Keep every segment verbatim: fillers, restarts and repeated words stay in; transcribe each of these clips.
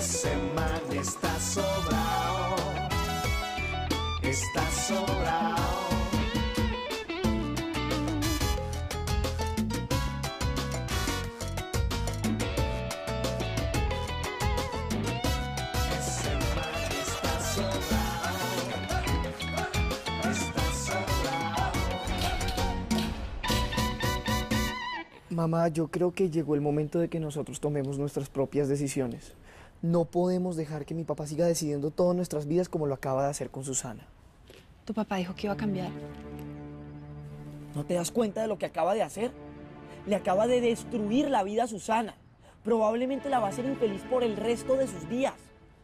Ese man está sobrado, está sobrado. Ese man está sobrado, está sobrado. Mamá, yo creo que llegó el momento de que nosotros tomemos nuestras propias decisiones. No podemos dejar que mi papá siga decidiendo todas nuestras vidas como lo acaba de hacer con Susana. Tu papá dijo que iba a cambiar. ¿No te das cuenta de lo que acaba de hacer? Le acaba de destruir la vida a Susana. Probablemente la va a hacer infeliz por el resto de sus días.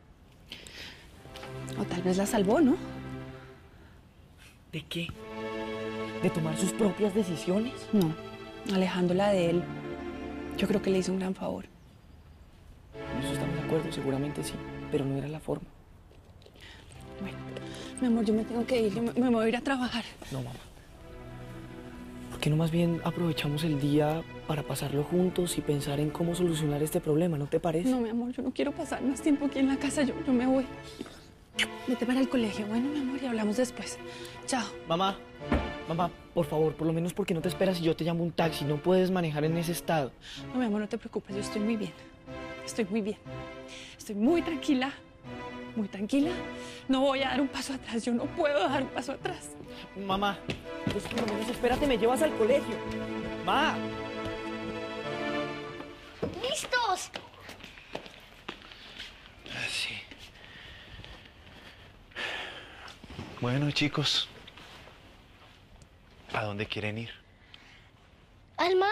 O tal vez la salvó, ¿no? ¿De qué? ¿De tomar sus propias decisiones? No, alejándola de él. Yo creo que le hizo un gran favor. En eso estamos de acuerdo, seguramente sí, pero no era la forma. Bueno, mi amor, yo me tengo que ir, yo me, me voy a ir a trabajar. No, mamá. ¿Por qué no más bien aprovechamos el día para pasarlo juntos y pensar en cómo solucionar este problema? ¿No te parece? No, mi amor, yo no quiero pasar más tiempo aquí en la casa, yo, yo me voy. Vete para el colegio, bueno, mi amor, y hablamos después. Chao. Mamá, mamá, por favor, por lo menos porque no te esperas y yo te llamo un taxi. No puedes manejar en ese estado. No, mi amor, no te preocupes, yo estoy muy bien. Estoy muy bien. Estoy muy tranquila, muy tranquila. No voy a dar un paso atrás, yo no puedo dar un paso atrás. Mamá, pues por lo menos espérate, me llevas al colegio. ¡Ma! ¡Listos! Sí. Bueno, chicos, ¿a dónde quieren ir? ¡Al mar!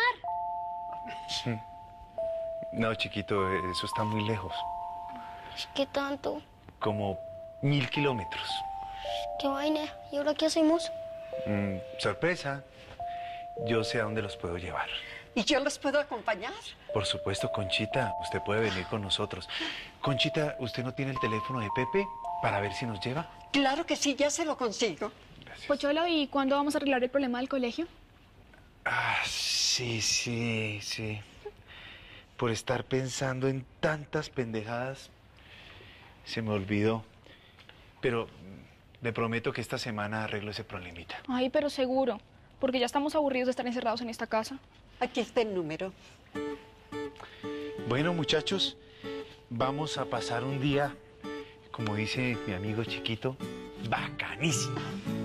No, chiquito, eso está muy lejos. ¿Qué tanto? Como mil kilómetros. ¿Qué vaina? ¿Y ahora qué hacemos? Mm, sorpresa. Yo sé a dónde los puedo llevar. ¿Y yo los puedo acompañar? Por supuesto, Conchita, usted puede venir con nosotros. Conchita, ¿usted no tiene el teléfono de Pepe para ver si nos lleva? Claro que sí, ya se lo consigo. Gracias. Pocholo, ¿y cuándo vamos a arreglar el problema del colegio? Ah, sí, sí, sí. Por estar pensando en tantas pendejadas, se me olvidó. Pero le prometo que esta semana arreglo ese problemita. Ay, pero seguro, porque ya estamos aburridos de estar encerrados en esta casa. Aquí está el número. Bueno, muchachos, vamos a pasar un día, como dice mi amigo chiquito, bacanísimo.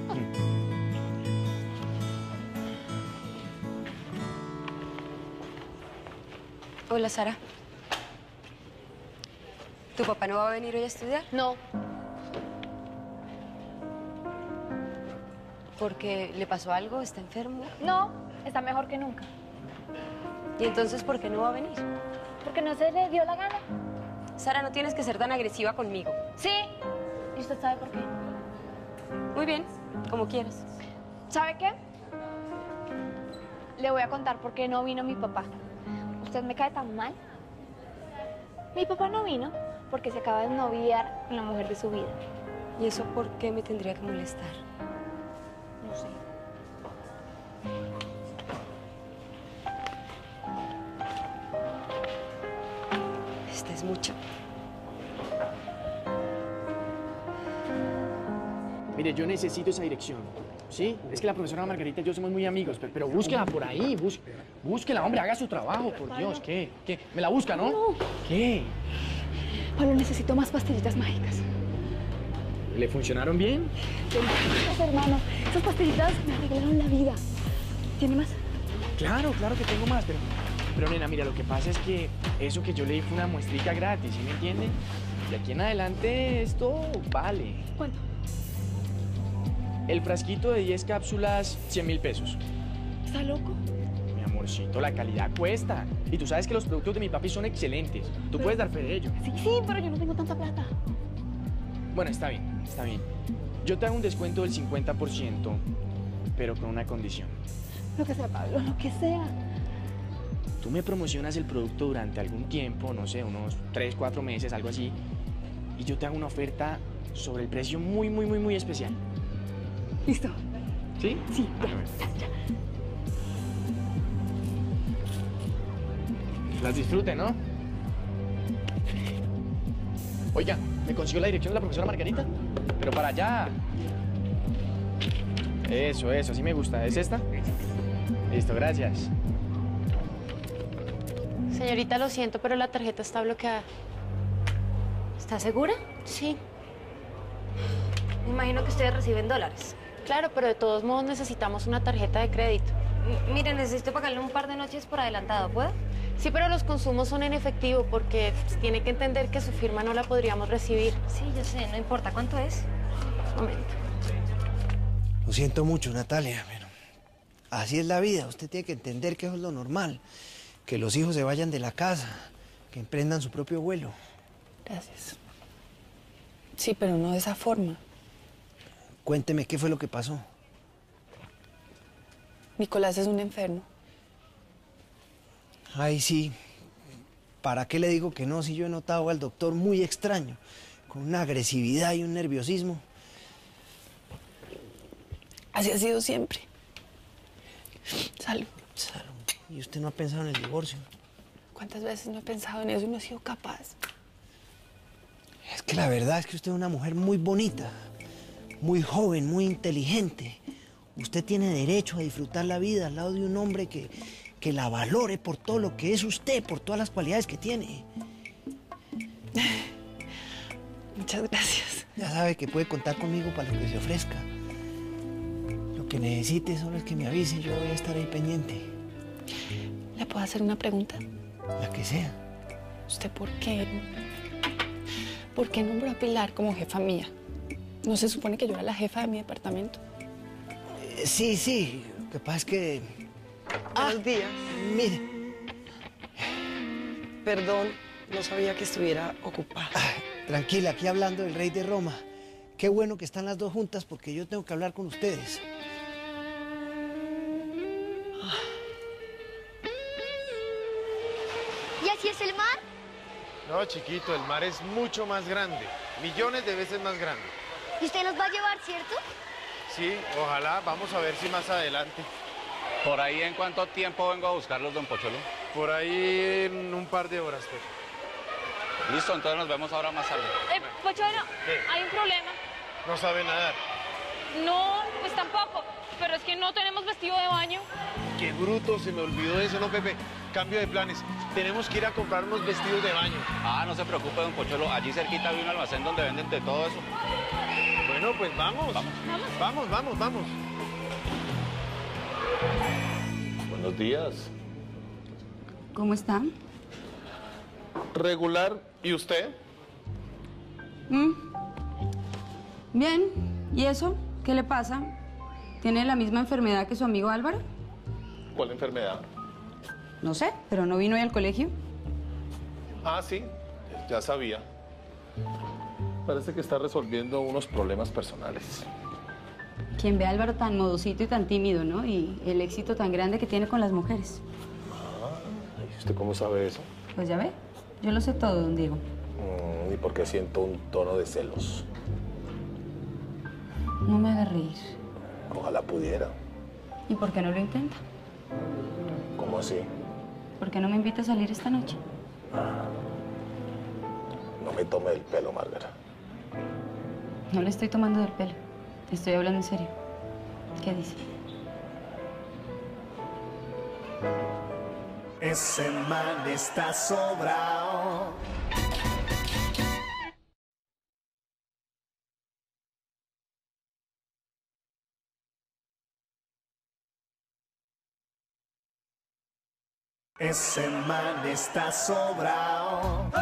Hola, Sara. ¿Tu papá no va a venir hoy a estudiar? No. ¿Porque le pasó algo? ¿Está enfermo? No, está mejor que nunca. ¿Y entonces por qué no va a venir? Porque no se le dio la gana. Sara, no tienes que ser tan agresiva conmigo. Sí. ¿Y usted sabe por qué? Muy bien, como quieras. ¿Sabe qué? Le voy a contar por qué no vino mi papá. ¿Usted me cae tan mal? Mi papá no vino porque se acaba de noviar con la mujer de su vida. ¿Y eso por qué me tendría que molestar? No sé. Este es mucho. Mire, yo necesito esa dirección, ¿sí? Es que la profesora Margarita y yo somos muy amigos, pero, pero búsquela por ahí, bús, búsquela, hombre, haga su trabajo, por Dios, ¿qué? ¿Qué? ¿Me la busca, no? No. ¿Qué? Pablo, necesito más pastillitas mágicas. ¿Le funcionaron bien? Gracias, hermano. Esas pastillitas me arreglaron la vida. ¿Tiene más? Claro, claro que tengo más, pero... Pero, nena, mira, lo que pasa es que eso que yo le di fue una muestrita gratis, ¿sí me entiende? De aquí en adelante esto vale. ¿Cuánto? El frasquito de diez cápsulas, cien mil pesos. ¿Está loco? Mi amorcito, la calidad cuesta. Y tú sabes que los productos de mi papi son excelentes. Tú Pero- puedes dar fe de ello. Sí, sí, pero yo no tengo tanta plata. Bueno, está bien, está bien. Yo te hago un descuento del cincuenta por ciento, pero con una condición. Lo que sea, Pablo, lo que sea. Tú me promocionas el producto durante algún tiempo, no sé, unos tres, cuatro meses, algo así, y yo te hago una oferta sobre el precio muy, muy, muy, muy especial. ¿Listo? ¿Sí? Sí, ya, A ver. ya, ya. Las disfrute, ¿no? Oiga, ¿me consiguió la dirección de la profesora Margarita? Pero para allá. Eso, eso, sí me gusta. ¿Es esta? Listo, gracias. Señorita, lo siento, pero la tarjeta está bloqueada. ¿Está segura? Sí. Me imagino que ustedes reciben dólares. Claro, pero de todos modos necesitamos una tarjeta de crédito. M Mire, necesito pagarle un par de noches por adelantado, ¿puedo? Sí, pero los consumos son en efectivo porque tiene que entender que su firma no la podríamos recibir. Sí, yo sé, no importa. ¿Cuánto es? Un momento. Lo siento mucho, Natalia, pero así es la vida. Usted tiene que entender que eso es lo normal. Que los hijos se vayan de la casa, que emprendan su propio vuelo. Gracias. Sí, pero no de esa forma. Cuénteme, ¿qué fue lo que pasó? Nicolás es un enfermo. Ay, sí. ¿Para qué le digo que no si yo he notado al doctor muy extraño? Con una agresividad y un nerviosismo. Así ha sido siempre. Salud. Salud. ¿Y usted no ha pensado en el divorcio? ¿Cuántas veces no he pensado en eso y no he sido capaz? Es que la verdad es que usted es una mujer muy bonita, muy joven, muy inteligente. Usted tiene derecho a disfrutar la vida al lado de un hombre que, que la valore por todo lo que es usted, por todas las cualidades que tiene. Muchas gracias. Ya sabe que puede contar conmigo para lo que se ofrezca. Lo que necesite solo es que me avise, yo voy a estar ahí pendiente. ¿Le puedo hacer una pregunta? La que sea. ¿Usted por qué? ¿Por qué nombró a Pilar como jefa mía? ¿No se supone que yo era la jefa de mi departamento? Eh, sí, sí. Lo que pasa es que... Buenos días. Mire. Perdón, no sabía que estuviera ocupada. Ay, tranquila, aquí hablando del rey de Roma. Qué bueno que están las dos juntas porque yo tengo que hablar con ustedes. ¿Y así es el mar? No, chiquito, el mar es mucho más grande. Millones de veces más grande. ¿Y usted nos va a llevar, cierto? Sí, ojalá. Vamos a ver si más adelante. ¿Por ahí en cuánto tiempo vengo a buscarlos, don Pocholo? Por ahí en un par de horas, pues. Listo, entonces nos vemos ahora más tarde. Eh, Pocholo, ¿Qué? hay un problema. No sabe nadar. No, pues tampoco. Pero es que no tenemos vestido de baño. Qué bruto, se me olvidó eso, ¿no, Pepe? Cambio de planes. Tenemos que ir a comprar unos vestidos de baño. Ah, no se preocupe, don Pocholo. Allí cerquita hay un almacén donde venden de todo eso. Bueno, pues vamos. Vamos. Vamos, vamos, vamos. Buenos días. ¿Cómo están? Regular. ¿Y usted? Mm. Bien. ¿Y eso? ¿Qué le pasa? ¿Tiene la misma enfermedad que su amigo Álvaro? ¿Cuál enfermedad? No sé, pero no vino hoy al colegio. Ah, sí. Ya sabía. Parece que está resolviendo unos problemas personales. Quien ve a Álvaro tan modosito y tan tímido, ¿no? Y el éxito tan grande que tiene con las mujeres. Ah, ¿y usted cómo sabe eso? Pues ya ve, yo lo sé todo, don Diego. Mm, ¿y por qué siento un tono de celos? No me haga reír. Ojalá pudiera. ¿Y por qué no lo intenta? ¿Cómo así? ¿Por qué no me invita a salir esta noche? No me tome el pelo, Margarita. No le estoy tomando del pelo. Estoy hablando en serio. ¿Qué dice? Ese man está sobrado. Ese man está sobrado.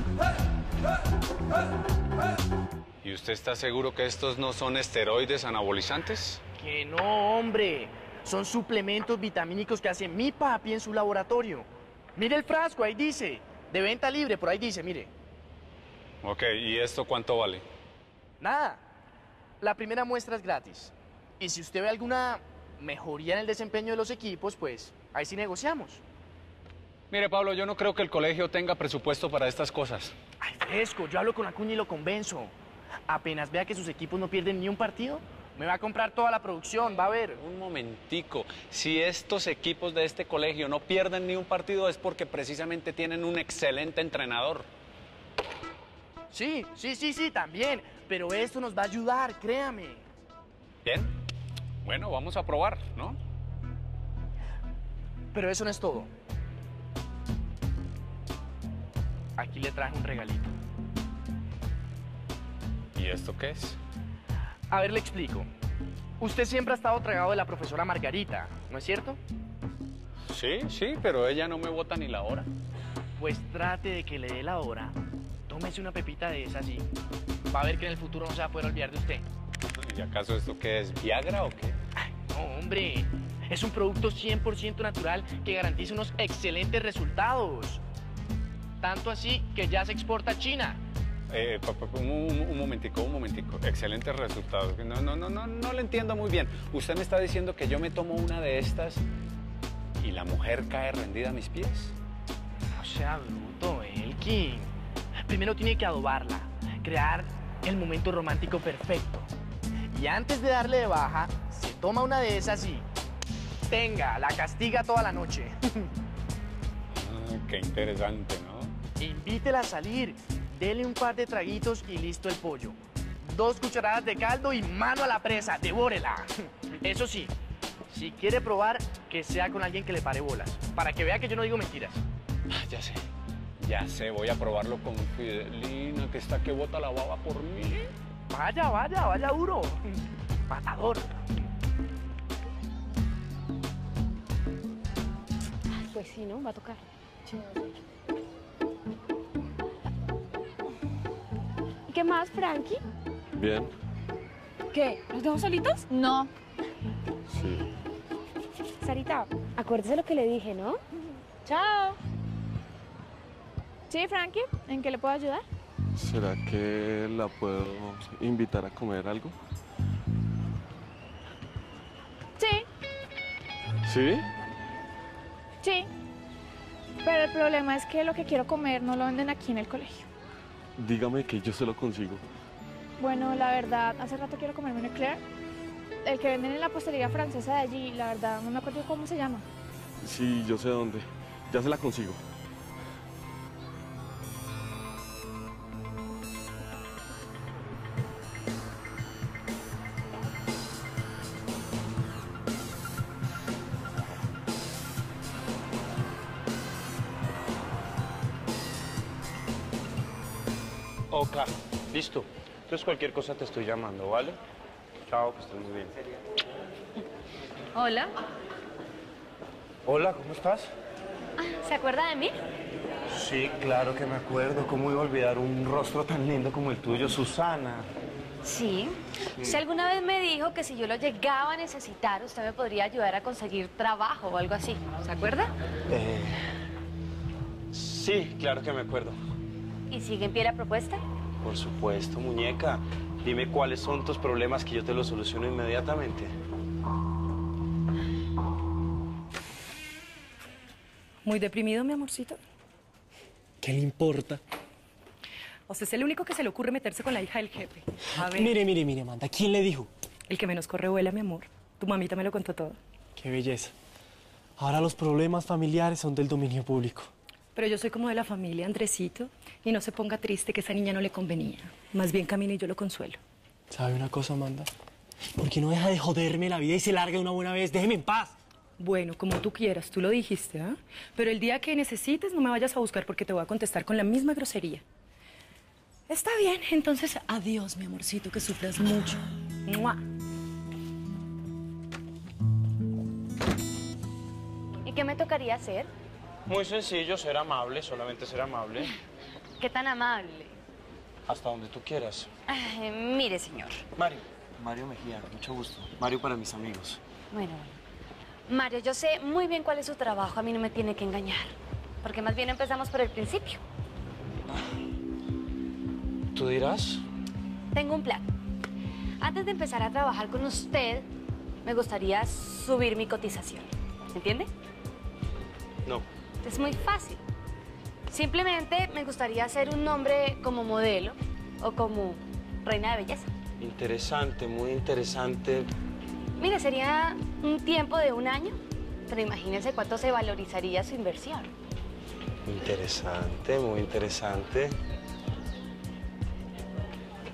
¿Y usted está seguro que estos no son esteroides anabolizantes? Que no, hombre. Son suplementos vitamínicos que hace mi papi en su laboratorio. Mire el frasco, ahí dice. De venta libre, por ahí dice, mire. Ok, ¿y esto cuánto vale? Nada. La primera muestra es gratis. Y si usted ve alguna mejoría en el desempeño de los equipos, pues ahí sí negociamos. Mire, Pablo, yo no creo que el colegio tenga presupuesto para estas cosas. Ay, fresco, yo hablo con Acuña y lo convenzo. Apenas vea que sus equipos no pierden ni un partido, me va a comprar toda la producción, va a ver. Un momentico. Si estos equipos de este colegio no pierden ni un partido es porque precisamente tienen un excelente entrenador. Sí, sí, sí, sí, también. Pero esto nos va a ayudar, créame. Bien. Bueno, vamos a probar, ¿no? Pero eso no es todo. Aquí le traje un regalito. ¿Y esto qué es? A ver, le explico. Usted siempre ha estado tragado de la profesora Margarita, ¿no es cierto? Sí, sí, pero ella no me bota ni la hora. Pues trate de que le dé la hora. Tómese una pepita de esas y va a ver que en el futuro no se va a poder olvidar de usted. ¿Y acaso esto qué es? ¿Viagra o qué? Ay, no, hombre. Es un producto cien por ciento natural que garantiza unos excelentes resultados. Tanto así que ya se exporta a China. Eh, pa, pa, un, un, un momentico, un momentico. Excelentes resultados. No, no, no, no, no lo entiendo muy bien. Usted me está diciendo que yo me tomo una de estas y la mujer cae rendida a mis pies. No sea bruto, Elkin. Primero tiene que adobarla, crear el momento romántico perfecto. Y antes de darle de baja, se toma una de esas y tenga, la castiga toda la noche. Ah, qué interesante, ¿no? Invítela a salir, dele un par de traguitos y listo el pollo. Dos cucharadas de caldo y mano a la presa, devórela. Eso sí, si quiere probar, que sea con alguien que le pare bolas, para que vea que yo no digo mentiras. Ah, ya sé, ya sé, voy a probarlo con Fidelina, que está que bota la baba por mí. Vaya, vaya, vaya duro. Matador. Pues sí, ¿no? Va a tocar. ¿Y qué más, Frankie? Bien. ¿Qué? ¿Los dejo solitos? No. Sí. Sarita, acuérdese lo que le dije, ¿no? Chao. Sí, Frankie, ¿en qué le puedo ayudar? ¿Será que la puedo invitar a comer algo? Sí, ¿Sí? sí. Pero el problema es que lo que quiero comer no lo venden aquí en el colegio. Dígame que yo se lo consigo. Bueno, la verdad, hace rato quiero comerme un eclair. El que venden en la postería francesa de allí, la verdad, no me acuerdo cómo se llama. Sí, yo sé dónde. Ya se la consigo. Ok, listo. Entonces cualquier cosa te estoy llamando, ¿vale? Chao, que estés muy bien. Hola. Hola, ¿cómo estás? ¿Se acuerda de mí? Sí, claro que me acuerdo. ¿Cómo iba a olvidar un rostro tan lindo como el tuyo, Susana? Sí. Sí. Usted alguna vez me dijo que si yo lo llegaba a necesitar, usted me podría ayudar a conseguir trabajo o algo así. ¿Se acuerda? Eh, sí, claro que me acuerdo. ¿Y sigue en pie la propuesta? Por supuesto, muñeca. Dime cuáles son tus problemas que yo te los soluciono inmediatamente. ¿Muy deprimido, mi amorcito? ¿Qué le importa? O sea, es el único que se le ocurre meterse con la hija del jefe. A ver. Mire, mire, mire, Amanda, ¿quién le dijo? El que menos corre vuela, mi amor. Tu mamita me lo contó todo. Qué belleza. Ahora los problemas familiares son del dominio público. Pero yo soy como de la familia, Andresito, y no se ponga triste que esa niña no le convenía. Más bien camine y yo lo consuelo. ¿Sabe una cosa, Amanda? ¿Por qué no deja de joderme la vida y se larga de una buena vez? Déjeme en paz. Bueno, como tú quieras, tú lo dijiste, ¿ah? Pero el día que necesites no me vayas a buscar porque te voy a contestar con la misma grosería. Está bien, entonces adiós, mi amorcito, que sufras mucho. ¡Mua! ¿Y qué me tocaría hacer? Muy sencillo, ser amable, solamente ser amable. ¿Qué tan amable? Hasta donde tú quieras. Ay, mire, señor. Mario. Mario Mejía, mucho gusto. Mario para mis amigos. Bueno, bueno. Mario, yo sé muy bien cuál es su trabajo. A mí no me tiene que engañar. Porque más bien empezamos por el principio. ¿Tú dirás? Tengo un plan. Antes de empezar a trabajar con usted, me gustaría subir mi cotización. ¿Entiende? No. Es muy fácil. Simplemente me gustaría hacer un nombre como modelo o como reina de belleza. Interesante, muy interesante. Mire, sería un tiempo de un año, pero imagínense cuánto se valorizaría su inversión. Interesante, muy interesante.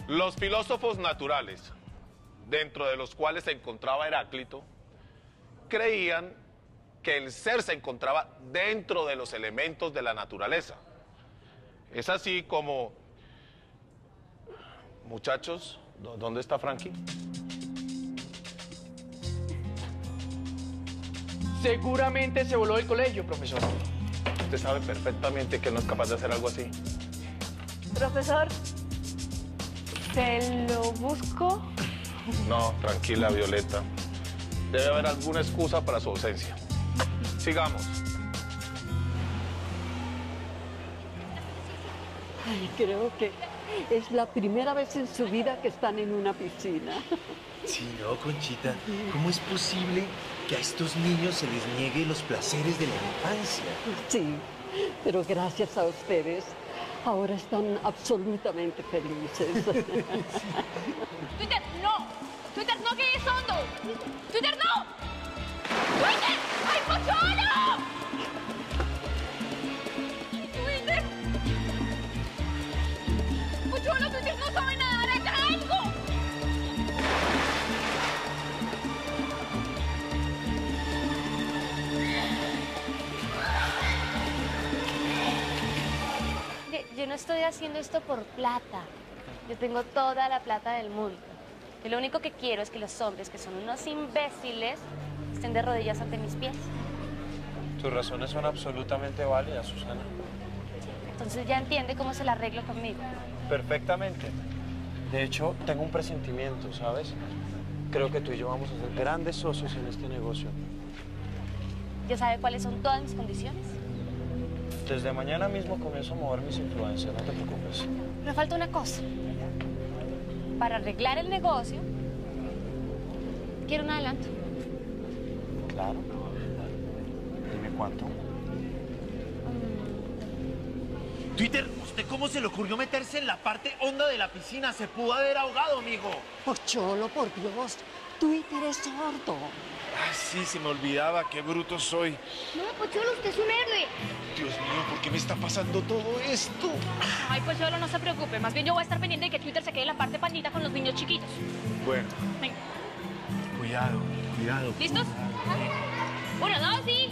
Los filósofos naturales, dentro de los cuales se encontraba Heráclito, creían que el ser se encontraba dentro de los elementos de la naturaleza. Es así como... Muchachos, ¿dónde está Frankie? Seguramente se voló del colegio, profesor. Usted sabe perfectamente que él no es capaz de hacer algo así. Profesor, ¿se lo busco? No, tranquila, Violeta. Debe haber alguna excusa para su ausencia. Sigamos. Ay, creo que es la primera vez en su vida que están en una piscina. Sí, no, Conchita. ¿Cómo es posible que a estos niños se les niegue los placeres de la infancia? Sí, pero gracias a ustedes, ahora están absolutamente felices. Twitter, no. Twitter, no, que es hondo. Twitter, no. Twitter, ¡ay, Pocholo! Twitter. Pocholo, Twitter no sabe nadar, haga algo. Yo no estoy haciendo esto por plata. Yo tengo toda la plata del mundo. Y lo único que quiero es que los hombres, que son unos imbéciles, estén de rodillas ante mis pies. Tus razones son absolutamente válidas, Susana. Entonces ya entiende cómo se la arreglo conmigo. Perfectamente. De hecho, tengo un presentimiento, ¿sabes? Creo que tú y yo vamos a ser grandes socios en este negocio. ¿Ya sabe cuáles son todas mis condiciones? Desde mañana mismo comienzo a mover mis influencias, no te preocupes. Me falta una cosa. Para arreglar el negocio, quiero un adelanto. Claro. Dime cuánto. Twitter, ¿usted cómo se le ocurrió meterse en la parte honda de la piscina? Se pudo haber ahogado, amigo. Pocholo, por Dios, Twitter es sordo. Ah, sí, se me olvidaba, qué bruto soy. No, Pocholo, usted es un héroe. Dios mío, ¿por qué me está pasando todo esto? Ay, Pocholo, no se preocupe. Más bien yo voy a estar pendiente de que Twitter se quede en la parte pandita con los niños chiquitos. Bueno. Venga. Cuidado, cuidado. ¿Listos? Uno, dos y...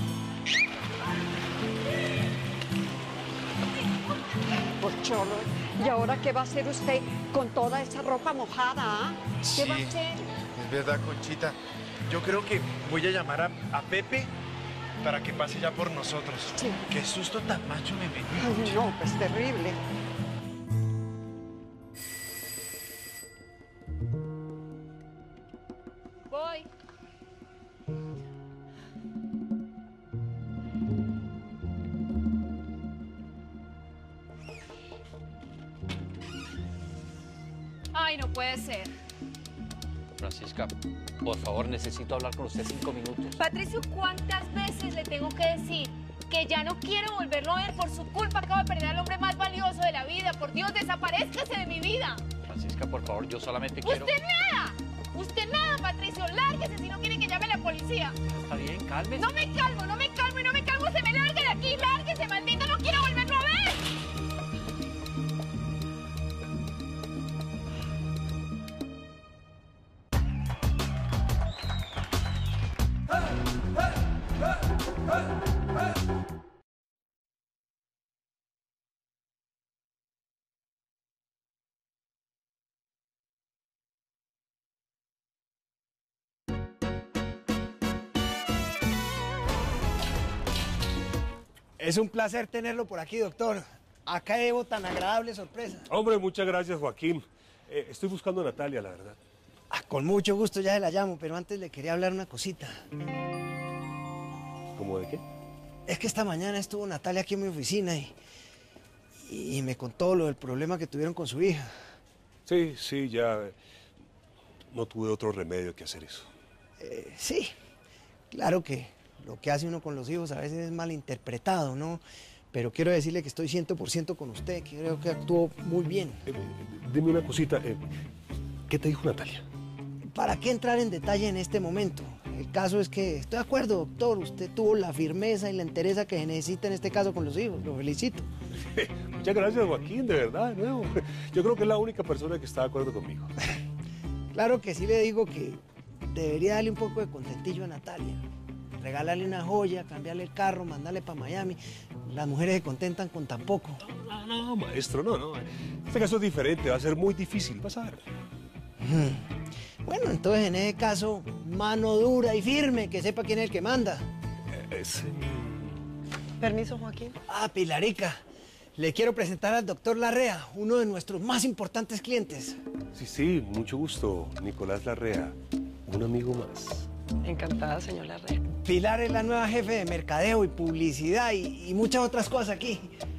Pocholo, ¿y ahora qué va a hacer usted con toda esa ropa mojada? ¿Ah? ¿Qué Sí, va a hacer? es verdad, Conchita. Yo creo que voy a llamar a, a Pepe para que pase ya por nosotros. Sí. Qué susto tan macho me metí. Ay, no, pues terrible. Voy. Ay, no puede ser. Francisca, por favor, necesito hablar con usted cinco minutos. Patricio, ¿cuántas veces le tengo que decir que ya no quiero volverlo a ver? Por su culpa acabo de perder al hombre más valioso de la vida. Por Dios, desaparezcase de mi vida. Francisca, por favor, yo solamente quiero... ¡Usted nada! ¡Usted nada, Patricio! ¡Lárguese si no quiere que llame a la policía! Está bien, cálmese. No me calmo, no me calmo y no me calmo. ¡Se me largue de aquí! ¡Lárguese, maldito! ¡No quiero volverlo a ver! Es un placer tenerlo por aquí, doctor. Acá llevo tan agradable sorpresa. Hombre, muchas gracias, Joaquín. Eh, estoy buscando a Natalia, la verdad. Ah, con mucho gusto ya se la llamo, pero antes le quería hablar una cosita. ¿Cómo de qué? Es que esta mañana estuvo Natalia aquí en mi oficina y, y me contó lo del problema que tuvieron con su hija. Sí, sí, ya eh, no tuve otro remedio que hacer eso. Eh, sí, claro que lo que hace uno con los hijos a veces es malinterpretado, ¿no? Pero quiero decirle que estoy cien por ciento con usted, que creo que actuó muy bien. Eh, dime una cosita, eh, ¿qué te dijo Natalia? ¿Para qué entrar en detalle en este momento? El caso es que estoy de acuerdo, doctor. Usted tuvo la firmeza y la entereza que se necesita en este caso con los hijos. Lo felicito. Muchas gracias, Joaquín, de verdad, de nuevo. Yo creo que es la única persona que está de acuerdo conmigo. Claro que sí le digo que debería darle un poco de contentillo a Natalia. Regalarle una joya, cambiarle el carro, mandarle para Miami. Las mujeres se contentan con tan poco. No, no, maestro, no, no. Este caso es diferente, va a ser muy difícil, vas a ver. Bueno, entonces en ese caso, mano dura y firme, que sepa quién es el que manda. Eh, sí. Permiso, Joaquín. Ah, Pilarica, le quiero presentar al doctor Larrea, uno de nuestros más importantes clientes. Sí, sí, mucho gusto, Nicolás Larrea, un amigo más. Encantada, señor Larrea. Pilar es la nueva jefe de mercadeo y publicidad y, y muchas otras cosas aquí.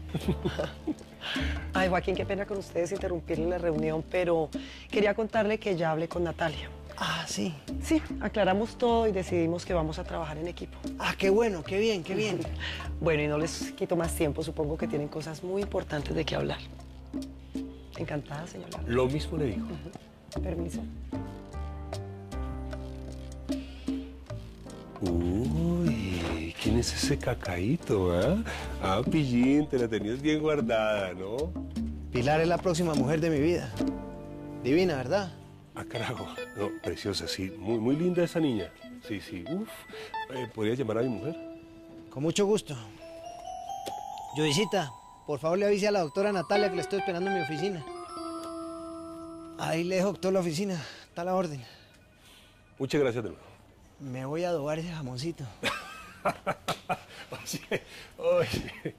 Ay, Joaquín, qué pena con ustedes interrumpirle la reunión, pero quería contarle que ya hablé con Natalia. Ah, sí. Sí, aclaramos todo y decidimos que vamos a trabajar en equipo. Ah, qué bueno, qué bien, qué bien. Bueno, y no les quito más tiempo, supongo que tienen cosas muy importantes de qué hablar. Encantada, señor Larrea. Lo mismo le digo. Uh-huh. Permiso. Uy, ¿quién es ese cacaíto, ah? ¿eh? Ah, Pillín, te la tenías bien guardada, ¿no? Pilar es la próxima mujer de mi vida. Divina, ¿verdad? Ah, carajo. No, preciosa, sí. Muy, muy linda esa niña. Sí, sí. Uf. Eh, ¿Podría llamar a mi mujer? Con mucho gusto. Judicita, por favor le avise a la doctora Natalia que la estoy esperando en mi oficina. Ahí le dejo, doctor, la oficina. Está a la orden. Muchas gracias de nuevo. Me voy a adobar ese jamoncito. Oye, oye.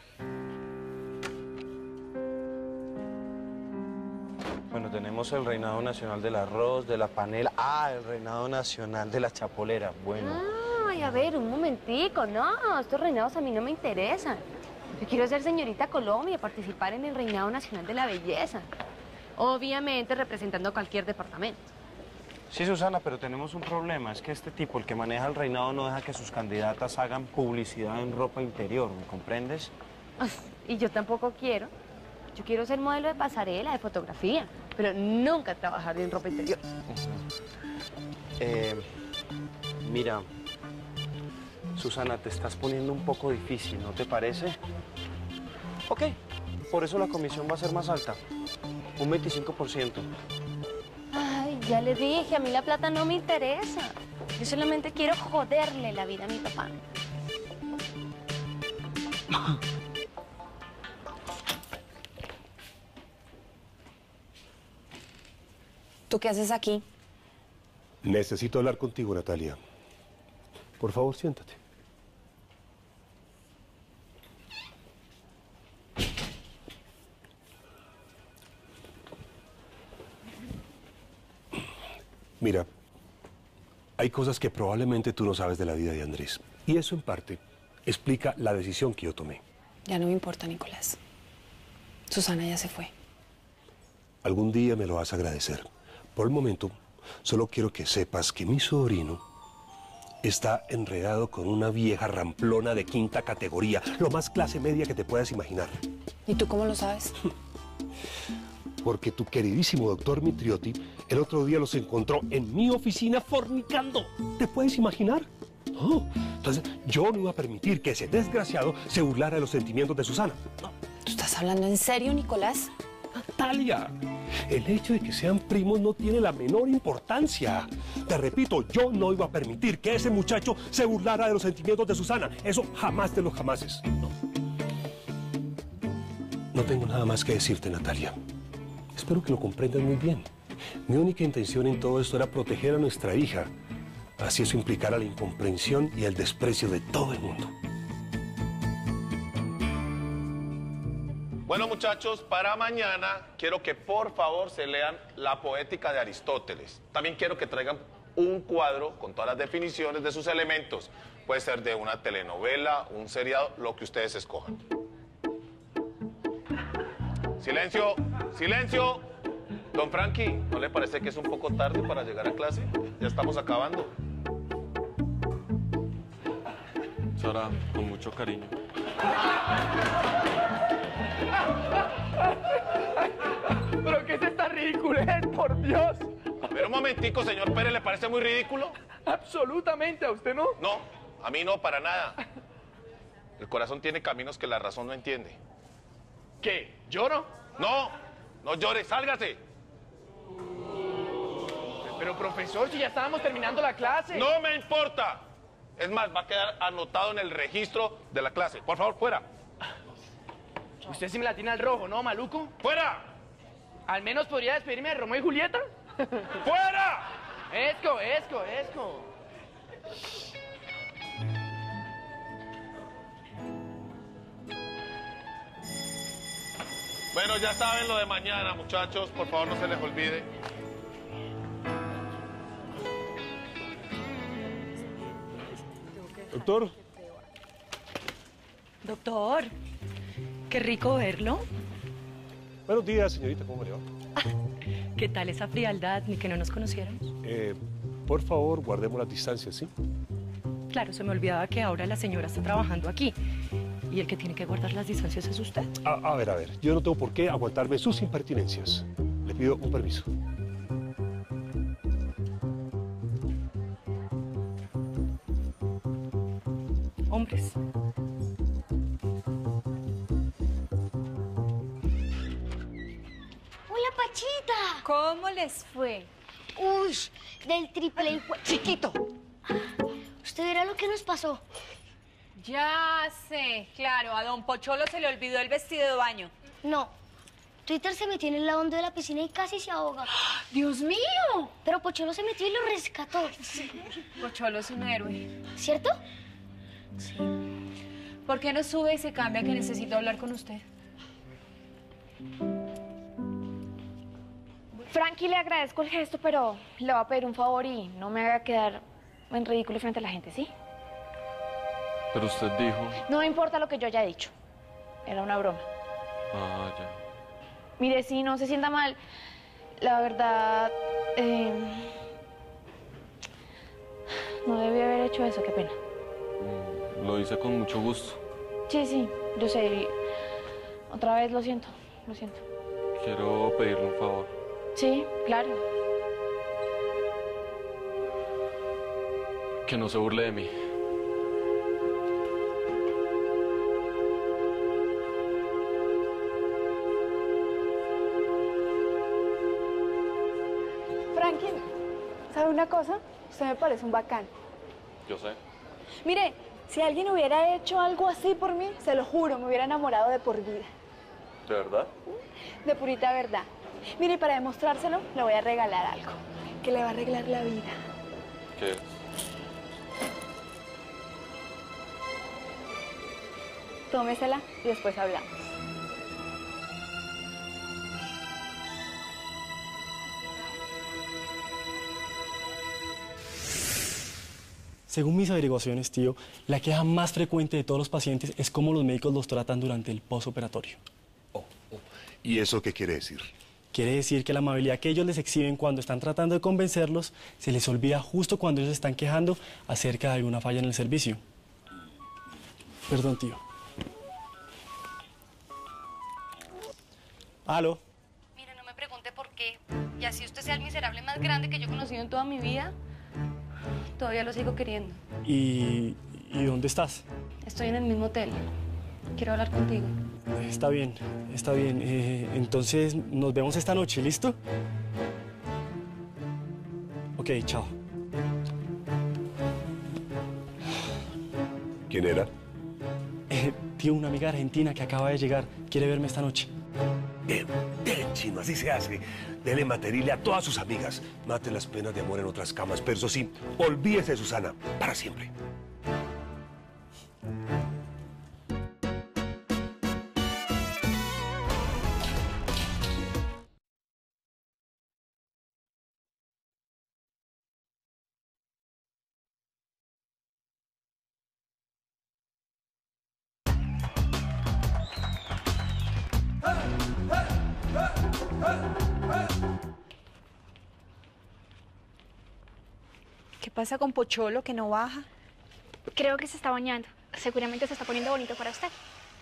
Bueno, tenemos el reinado nacional del arroz, de la panela. Ah, el reinado nacional de la chapolera. Bueno. Ay, a ver, un momentico. No, estos reinados a mí no me interesan. Yo quiero ser señorita Colombia y participar en el reinado nacional de la belleza. Obviamente representando cualquier departamento. Sí, Susana, pero tenemos un problema. Es que este tipo, el que maneja el reinado, no deja que sus candidatas hagan publicidad en ropa interior. ¿Me comprendes? Y yo tampoco quiero. Yo quiero ser modelo de pasarela, de fotografía, pero nunca trabajar en ropa interior. Eh, mira, Susana, te estás poniendo un poco difícil, ¿no te parece? Ok, por eso la comisión va a ser más alta, un veinticinco por ciento. Ay, ya le dije, a mí la plata no me interesa. Yo solamente quiero joderle la vida a mi papá. ¿Tú qué haces aquí? Necesito hablar contigo, Natalia. Por favor, siéntate. Mira, hay cosas que probablemente tú no sabes de la vida de Andrés. Y eso, en parte, explica la decisión que yo tomé. Ya no me importa, Nicolás. Susana ya se fue. Algún día me lo vas a agradecer. Por el momento, solo quiero que sepas que mi sobrino está enredado con una vieja ramplona de quinta categoría, lo más clase media que te puedas imaginar. ¿Y tú cómo lo sabes? Porque tu queridísimo doctor Mitriotti el otro día los encontró en mi oficina fornicando. ¿Te puedes imaginar? Oh, entonces, yo no iba a permitir que ese desgraciado se burlara de los sentimientos de Susana. No. ¿Tú estás hablando en serio, Nicolás? Natalia, el hecho de que sean primos no tiene la menor importancia. Te repito, yo no iba a permitir que ese muchacho se burlara de los sentimientos de Susana. Eso jamás de los jamases. No. No tengo nada más que decirte, Natalia. Espero que lo comprendas muy bien. Mi única intención en todo esto era proteger a nuestra hija. Así eso implicara la incomprensión y el desprecio de todo el mundo. Bueno, muchachos, para mañana quiero que por favor se lean la Poética de Aristóteles. También quiero que traigan un cuadro con todas las definiciones de sus elementos. Puede ser de una telenovela, un seriado, lo que ustedes escojan. Silencio, silencio. Don Frankie, ¿no le parece que es un poco tarde para llegar a clase? Ya estamos acabando. Sara, con mucho cariño. ¿Pero qué es esta ridiculez, por Dios? Pero un momentico, señor Pérez, ¿le parece muy ridículo? Absolutamente, ¿a usted no? No, a mí no, para nada. El corazón tiene caminos que la razón no entiende. ¿Qué? ¿Lloro? No, no llores, sálgase. Pero profesor, si ya estábamos terminando la clase. No me importa. Es más, va a quedar anotado en el registro de la clase. Por favor, fuera. Usted sí me la tiene al rojo, ¿no, maluco? ¡Fuera! Al menos podría despedirme de Romeo y Julieta. ¡Fuera! Esco, esco, esco. Bueno, ya saben lo de mañana, muchachos. Por favor, no se les olvide. Doctor. Doctor, qué rico verlo. Buenos días, señorita, ¿cómo le va? ¿Qué tal esa frialdad, ni que no nos conociéramos? Eh, por favor, guardemos las distancias, ¿sí? Claro, se me olvidaba que ahora la señora está trabajando aquí. Y el que tiene que guardar las distancias es usted. A, a ver, a ver, yo no tengo por qué aguantarme sus impertinencias. Le pido un permiso. Hombres. ¡Hola, Pachita! ¿Cómo les fue? Uy, del triple y... Chiquito. Usted verá lo que nos pasó. Ya sé, claro, a don Pocholo se le olvidó el vestido de baño. No. Twitter se metió en el hondo de la piscina y casi se ahoga. ¡Dios mío! Pero Pocholo se metió y lo rescató. Pocholo es un héroe. ¿Cierto? Sí. ¿Por qué no sube y se cambia que necesito hablar con usted? Frankie, le agradezco el gesto, pero le voy a pedir un favor y no me haga quedar en ridículo frente a la gente, ¿sí? Pero usted dijo... No me importa lo que yo haya dicho. Era una broma. Ah, ya. Mire, si no se sienta mal, la verdad... Eh, no debí haber hecho eso, qué pena. Lo hice con mucho gusto. Sí, sí, yo sé. y Otra vez lo siento, lo siento. Quiero pedirle un favor. Sí, claro. Que no se burle de mí. Frankie, ¿sabe una cosa? Usted me parece un bacán. Yo sé. Mire, si alguien hubiera hecho algo así por mí, se lo juro, me hubiera enamorado de por vida. ¿De verdad? De purita verdad. Mire, para demostrárselo, le voy a regalar algo que le va a arreglar la vida. ¿Qué es? Tómesela y después hablamos. Según mis averiguaciones, tío, la queja más frecuente de todos los pacientes es cómo los médicos los tratan durante el postoperatorio. ¿Y eso qué quiere decir? Quiere decir que la amabilidad que ellos les exhiben cuando están tratando de convencerlos se les olvida justo cuando ellos se están quejando acerca de alguna falla en el servicio. Perdón, tío. ¿Aló? Mire, no me pregunte por qué. Y así usted sea el miserable más grande que yo he conocido en toda mi vida, todavía lo sigo queriendo. ¿Y, ¿y dónde estás? Estoy en el mismo hotel. Quiero hablar contigo. Está bien, está bien. Eh, entonces, nos vemos esta noche, ¿listo? Ok, chao. ¿Quién era? Eh, tío, una amiga argentina que acaba de llegar. Quiere verme esta noche. Bien, bien, chino, así se hace. Dele materile a todas sus amigas. Mate las penas de amor en otras camas. Pero eso sí, olvídese de Susana, para siempre. ¿Qué pasa con Pocholo que no baja? Creo que se está bañando. Seguramente se está poniendo bonito para usted.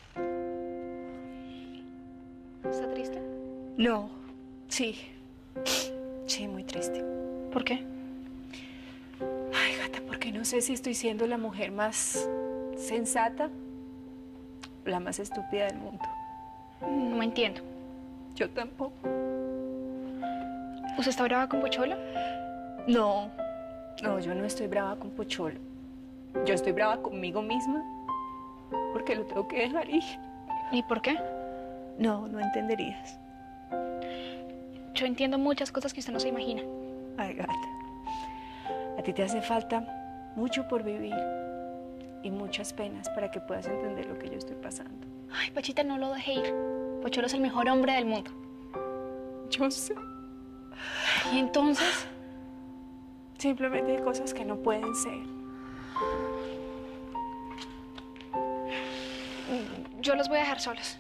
¿Está triste? No. Sí. Sí, muy triste. ¿Por qué? Ay, porque no sé si estoy siendo la mujer más sensata o la más estúpida del mundo. No me entiendo. Yo tampoco. ¿Usted está brava con Pocholo? No, no, yo no estoy brava con Pocholo. Yo estoy brava conmigo misma porque lo tengo que dejar ir. ¿Y por qué? No, no entenderías. Yo entiendo muchas cosas que usted no se imagina. Ay, gata. A ti te hace falta mucho por vivir y muchas penas para que puedas entender lo que yo estoy pasando. Ay, Pachita, no lo deje ir. Pocholo es el mejor hombre del mundo. Yo sé. ¿Y entonces? Simplemente hay cosas que no pueden ser. Yo los voy a dejar solos.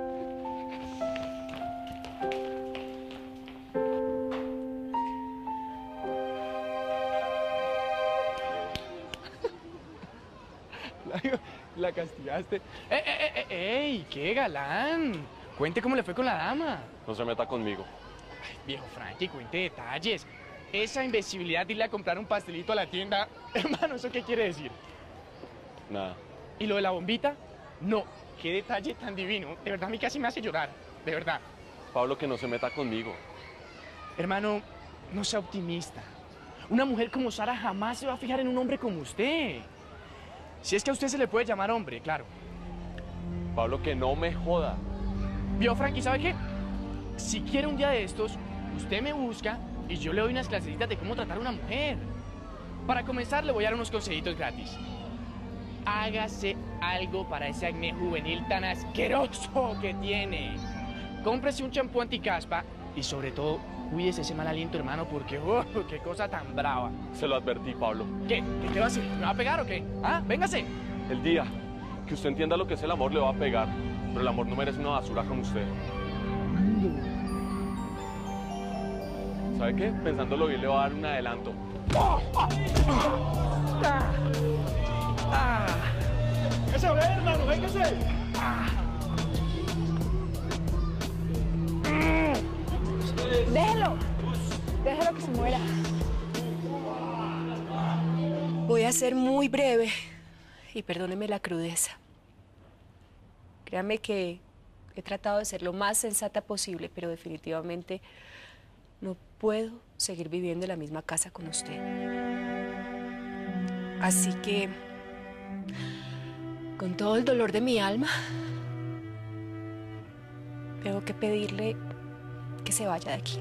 La, la castigaste. ¡Eh, eh, eh, eh! ¡Ey! ¡Qué galán! Cuente cómo le fue con la dama. No se meta conmigo. Ay, viejo Frankie, cuente detalles. Esa invisibilidad de irle a comprar un pastelito a la tienda. Hermano, ¿eso qué quiere decir? Nada. ¿Y lo de la bombita? No. ¡Qué detalle tan divino! De verdad, a mí casi me hace llorar. De verdad. Pablo, que no se meta conmigo. Hermano, no sea optimista. Una mujer como Sara jamás se va a fijar en un hombre como usted. Si es que a usted se le puede llamar hombre, claro. Pablo, que no me joda. Vio, Frankie, ¿sabe qué? Si quiere un día de estos, usted me busca y yo le doy unas clasecitas de cómo tratar a una mujer. Para comenzar, le voy a dar unos consejitos gratis. Hágase algo para ese acné juvenil tan asqueroso que tiene. Cómprese un champú anticaspa y sobre todo, cuídese ese mal aliento, hermano, porque oh, qué cosa tan brava. Se lo advertí, Pablo. ¿Qué? ¿Qué va a hacer? ¿Me va a pegar o qué? ¿Ah? Véngase. El día que usted entienda lo que es el amor, le va a pegar. Pero el amor no merece una basura como usted. ¿Sabe qué? Pensándolo bien, le va a dar un adelanto. ¡Oh! ¡Ah! ¡Ah! ¡Ah! ¡Véngase, hermano! ¡Véngase! ¡Ah! ¡Déjelo! Déjelo que se muera. Voy a ser muy breve y perdóneme la crudeza. Créame que he tratado de ser lo más sensata posible, pero definitivamente no puedo seguir viviendo en la misma casa con usted. Así que, con todo el dolor de mi alma, tengo que pedirle que se vaya de aquí.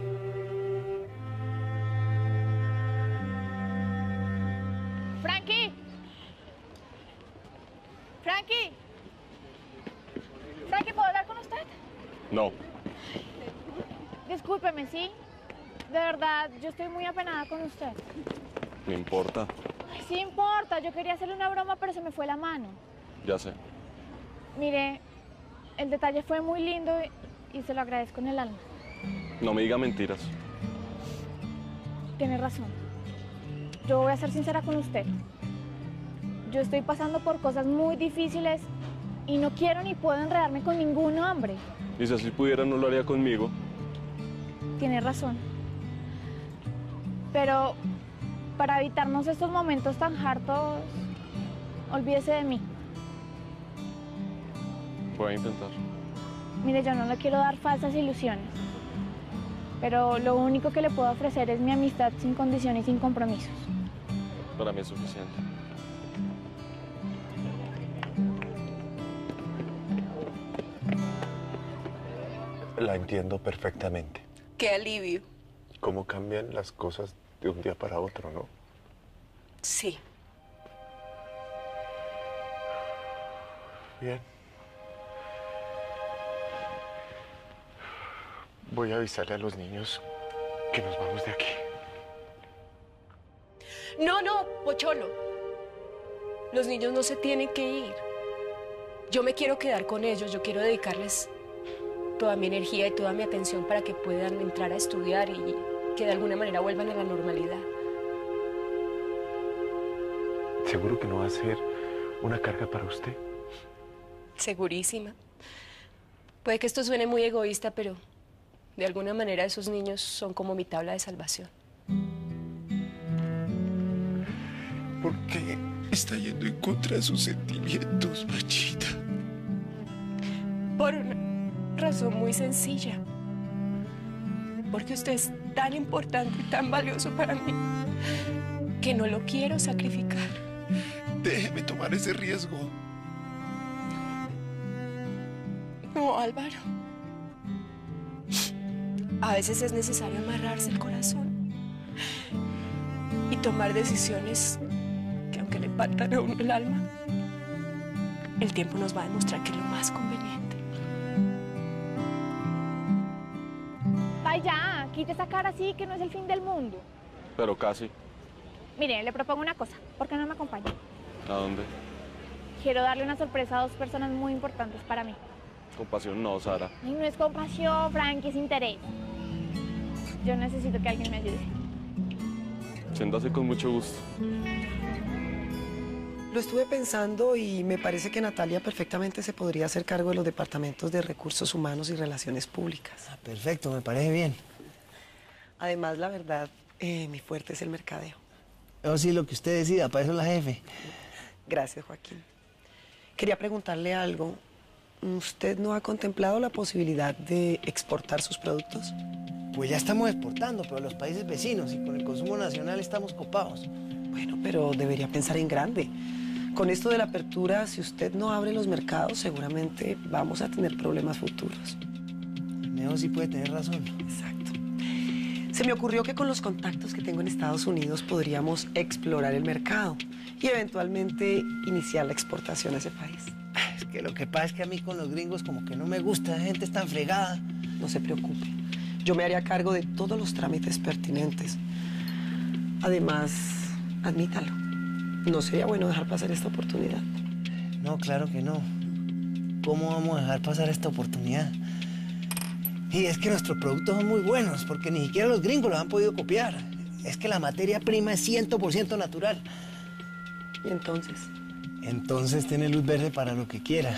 ¡Frankie! ¡Frankie! ¿Frankie, puedo hablar con usted? No. Discúlpeme, ¿sí? De verdad, yo estoy muy apenada con usted. Me importa. Ay, sí importa. Yo quería hacerle una broma, pero se me fue la mano. Ya sé. Mire, el detalle fue muy lindo y, y se lo agradezco en el alma. No me diga mentiras. Tiene razón. Yo voy a ser sincera con usted. Yo estoy pasando por cosas muy difíciles y no quiero ni puedo enredarme con ningún hombre. Y si así pudiera, no lo haría conmigo. Tiene razón. Pero para evitarnos estos momentos tan hartos, olvídese de mí. Voy a intentar. Mire, yo no le quiero dar falsas ilusiones. Pero lo único que le puedo ofrecer es mi amistad sin condiciones y sin compromisos. Para mí es suficiente. La entiendo perfectamente. ¡Qué alivio! Cómo cambian las cosas de un día para otro, ¿no? Sí. Bien. Voy a avisarle a los niños que nos vamos de aquí. No, no, Pocholo. Los niños no se tienen que ir. Yo me quiero quedar con ellos, yo quiero dedicarles toda mi energía y toda mi atención para que puedan entrar a estudiar y que de alguna manera vuelvan a la normalidad. ¿Seguro que no va a ser una carga para usted? Segurísima. Puede que esto suene muy egoísta, pero de alguna manera esos niños son como mi tabla de salvación. ¿Por qué está yendo en contra de sus sentimientos, Machita? Por una razón muy sencilla. Porque usted es tan importante y tan valioso para mí que no lo quiero sacrificar. Déjeme tomar ese riesgo. No, Álvaro. A veces es necesario amarrarse el corazón y tomar decisiones que, aunque le partan a uno el alma, el tiempo nos va a demostrar que es lo más conveniente. Ay, ya, quite esa cara así que no es el fin del mundo. Pero casi. Mire, le propongo una cosa, ¿por qué no me acompaña? ¿A dónde? Quiero darle una sorpresa a dos personas muy importantes para mí. Compasión no, Sara. Ay, no es compasión, Frank, es interés. Yo necesito que alguien me ayude. Siendo así, con mucho gusto. Lo estuve pensando y me parece que Natalia perfectamente se podría hacer cargo de los departamentos de Recursos Humanos y Relaciones Públicas. Ah, perfecto, me parece bien. Además, la verdad, eh, mi fuerte es el mercadeo. Eso sí, lo que usted decida, para eso es la jefe. Gracias, Joaquín. Quería preguntarle algo. ¿Usted no ha contemplado la posibilidad de exportar sus productos? Pues ya estamos exportando, pero a los países vecinos y con el consumo nacional estamos copados. Bueno, pero debería pensar en grande. Con esto de la apertura, si usted no abre los mercados, seguramente vamos a tener problemas futuros. Mejor sí puede tener razón. Exacto. Se me ocurrió que con los contactos que tengo en Estados Unidos podríamos explorar el mercado y eventualmente iniciar la exportación a ese país. Es que lo que pasa es que a mí con los gringos como que no me gusta, la gente es tan fregada. No se preocupe. Yo me haría cargo de todos los trámites pertinentes. Además, admítalo, no sería bueno dejar pasar esta oportunidad. No, claro que no. ¿Cómo vamos a dejar pasar esta oportunidad? Y es que nuestros productos son muy buenos, porque ni siquiera los gringos los han podido copiar. Es que la materia prima es cien por ciento natural. ¿Y entonces? Entonces tiene luz verde para lo que quiera.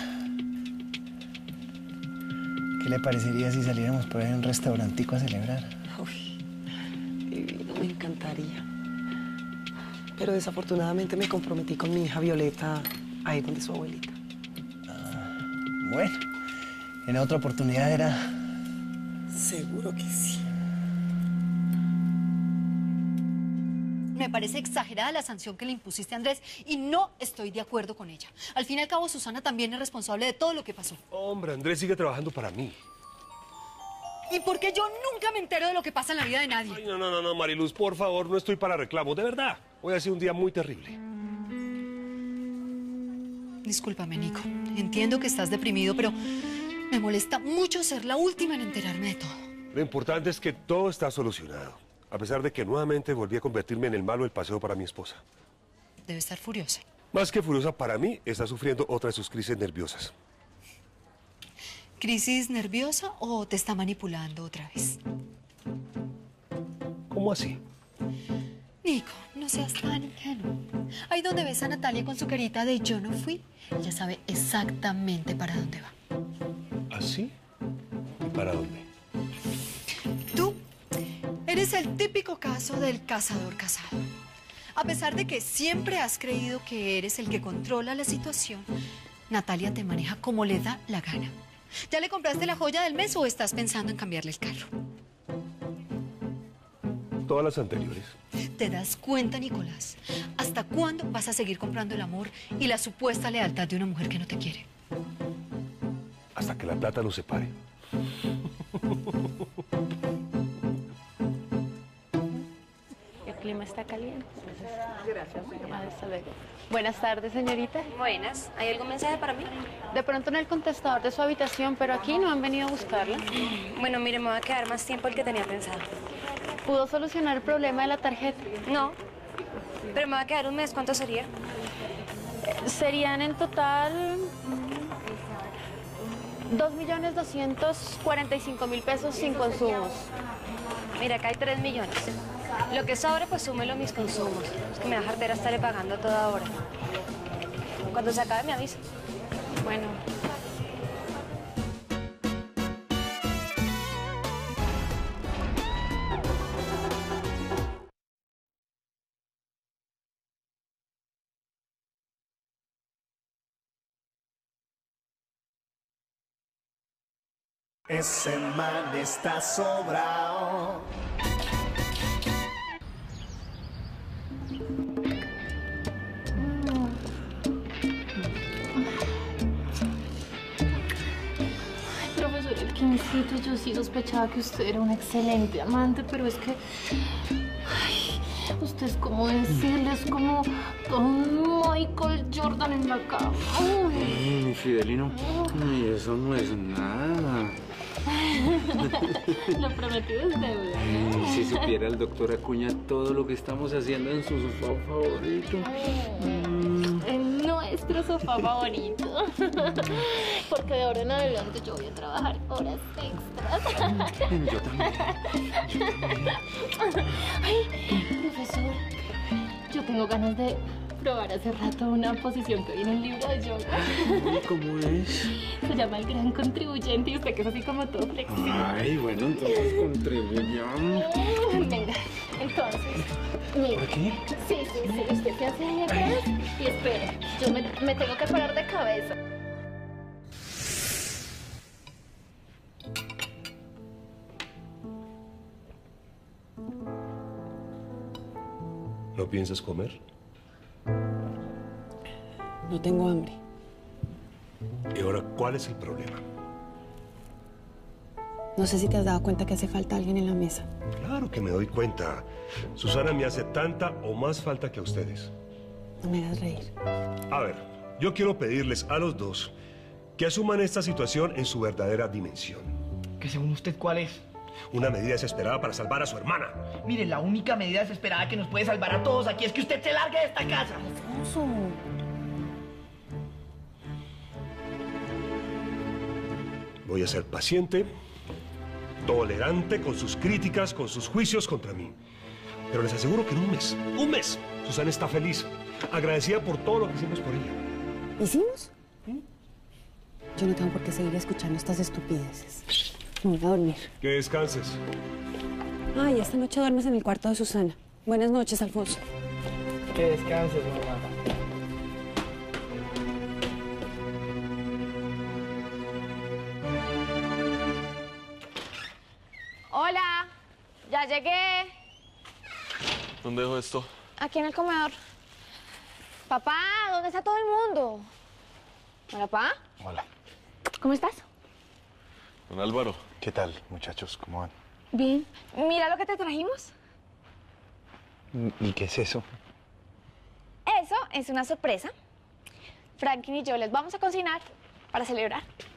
¿Qué le parecería si saliéramos por ahí a un restaurantico a celebrar? Uy, divino, me encantaría. Pero desafortunadamente me comprometí con mi hija Violeta a ir donde su abuelita. Ah, bueno, en otra oportunidad era... Seguro que sí. Me parece exagerada la sanción que le impusiste a Andrés y no estoy de acuerdo con ella. Al fin y al cabo, Susana también es responsable de todo lo que pasó. Hombre, Andrés sigue trabajando para mí. ¿Y por qué yo nunca me entero de lo que pasa en la vida de nadie? Ay, no, no, no, no, Mariluz, por favor, no estoy para reclamos, de verdad. Hoy ha sido un día muy terrible. Discúlpame, Nico. Entiendo que estás deprimido, pero me molesta mucho ser la última en enterarme de todo. Lo importante es que todo está solucionado, a pesar de que nuevamente volví a convertirme en el malo del paseo para mi esposa. Debe estar furiosa. Más que furiosa para mí, está sufriendo otra de sus crisis nerviosas. ¿Crisis nerviosa o te está manipulando otra vez? ¿Cómo así? Nico, no seas tan ingenuo. Ahí donde ves a Natalia con su carita de yo no fui, ella sabe exactamente para dónde va. ¿Así? ¿Y para dónde? Tú eres el típico caso del cazador casado. A pesar de que siempre has creído que eres el que controla la situación, Natalia te maneja como le da la gana. ¿Ya le compraste la joya del mes o estás pensando en cambiarle el carro? Todas las anteriores. ¿Te das cuenta, Nicolás? ¿Hasta cuándo vas a seguir comprando el amor y la supuesta lealtad de una mujer que no te quiere? Hasta que la plata nos separe. El clima está caliente. Gracias. Hasta luego. Buenas tardes, señorita. Buenas. ¿Hay algún mensaje para mí? De pronto en el contestador de su habitación, pero aquí no han venido a buscarla. Bueno, mire, me va a quedar más tiempo del que tenía pensado. ¿Pudo solucionar el problema de la tarjeta? No. Pero me va a quedar un mes. ¿Cuánto sería? Serían en total dos millones doscientos cuarenta y cinco mil pesos sin consumos. Mira, acá hay tres millones. Lo que sobre, pues súmelo a mis consumos. Es que me da jartera estarle pagando a toda hora. Cuando se acabe, me avisa. Bueno. Ese man está sobrado. Profesor Elkincito, yo sí sospechaba que usted era un excelente amante, pero es que... Ay, usted es como decirle, es como un Michael Jordan en la cama. Ay, mi Fidelino, ay, eso no es nada. Lo prometido es deuda. Ay, si supiera el doctor Acuña todo lo que estamos haciendo en su sofá favorito. Mm. En nuestro sofá favorito. Porque de ahora en adelante yo voy a trabajar horas extras. Yo también. Yo también. Ay, profesor, yo tengo ganas de probar hace rato una posición que vi en el libro de yoga. ¿Cómo es? Se llama el gran contribuyente y usted que es así como todo flexible. Ay, bueno, entonces contribuyamos. Venga, entonces, mire. ¿Aquí? Sí, sí, sí, usted se hace ahí atrás y espere, yo me, me tengo que parar de cabeza. ¿No piensas comer? No tengo hambre. ¿Y ahora cuál es el problema? No sé si te has dado cuenta que hace falta alguien en la mesa. Claro que me doy cuenta. Susana me hace tanta o más falta que a ustedes. No me hagas reír. A ver, yo quiero pedirles a los dos que asuman esta situación en su verdadera dimensión. ¿Que según usted cuál es? Una medida desesperada para salvar a su hermana. Mire, la única medida desesperada que nos puede salvar a todos aquí es que usted se largue de esta casa. Alfonso. Voy a ser paciente, tolerante con sus críticas, con sus juicios contra mí. Pero les aseguro que en un mes, un mes, Susana está feliz, agradecida por todo lo que hicimos por ella. ¿Hicimos? Yo no tengo por qué seguir escuchando estas estupideces. Me voy a dormir. Que descanses. Ay, esta noche duermes en el cuarto de Susana. Buenas noches, Alfonso. Que descanses, mamá. Hola, ya llegué. ¿Dónde dejo esto? Aquí en el comedor. Papá, ¿dónde está todo el mundo? Hola, papá. Hola. ¿Cómo estás? Don Álvaro. ¿Qué tal, muchachos? ¿Cómo van? Bien. Mira lo que te trajimos. ¿Y qué es eso? Eso es una sorpresa. Franklin y yo les vamos a cocinar para celebrar.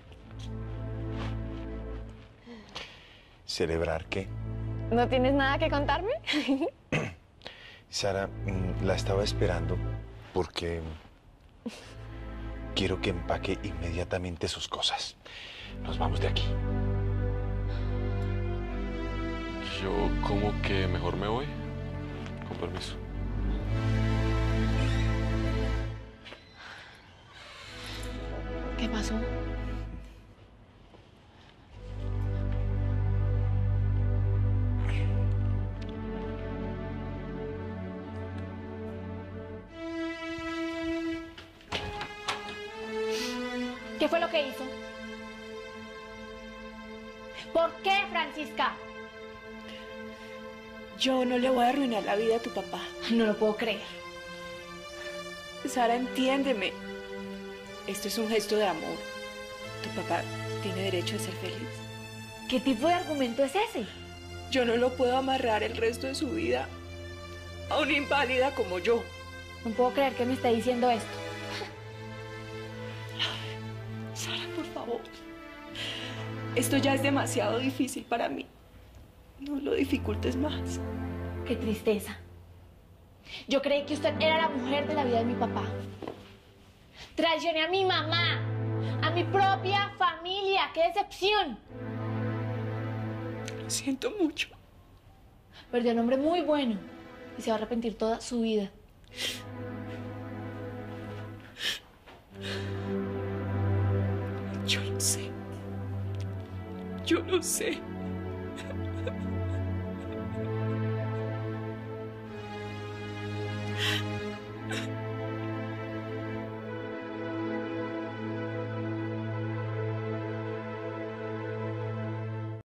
¿Celebrar qué? ¿No tienes nada que contarme? Sara, la estaba esperando porque quiero que empaque inmediatamente sus cosas. Nos vamos de aquí. Yo como que mejor me voy. Con permiso. ¿Qué pasó? ¿Qué fue lo que hizo? ¿Por qué, Francisca? Yo no le voy a arruinar la vida a tu papá. No lo puedo creer. Sara, entiéndeme. Esto es un gesto de amor. Tu papá tiene derecho a ser feliz. ¿Qué tipo de argumento es ese? Yo no lo puedo amarrar el resto de su vida a una inválida como yo. No puedo creer que me esté diciendo esto. Sara, por favor. Esto ya es demasiado difícil para mí. No lo dificultes más. Qué tristeza. Yo creí que usted era la mujer de la vida de mi papá. Traicioné a mi mamá, a mi propia familia. ¡Qué decepción! Lo siento mucho. Perdió un hombre muy bueno y se va a arrepentir toda su vida. Yo lo sé. Yo lo sé.